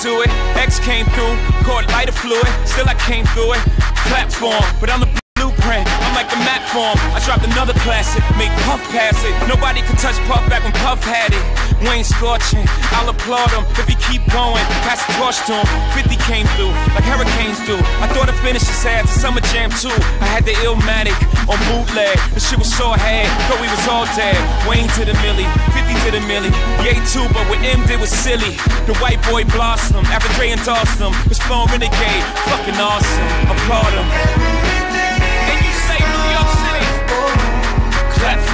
do it. X came through, caught lighter fluid. Still I came through it. Platform, but I'm the blueprint. I'm like the map form. I dropped another classic, made Puff pass it. Nobody could touch Puff back when Puff had it. Wayne scorching, I'll applaud him if he keep going. Pass the torch to him. 50 came through, like hurricanes do. I thought I finished his ass a Summer Jam too. I had the Illmatic on bootleg. The shit was so hard, thought we was all dead. Wayne to the milli, 50 to the milli. Yay too, but what M did was silly. The white boy blossom, after Dre endorsed him. His phone renegade, fucking awesome. Applaud him. And you say New York City, clap for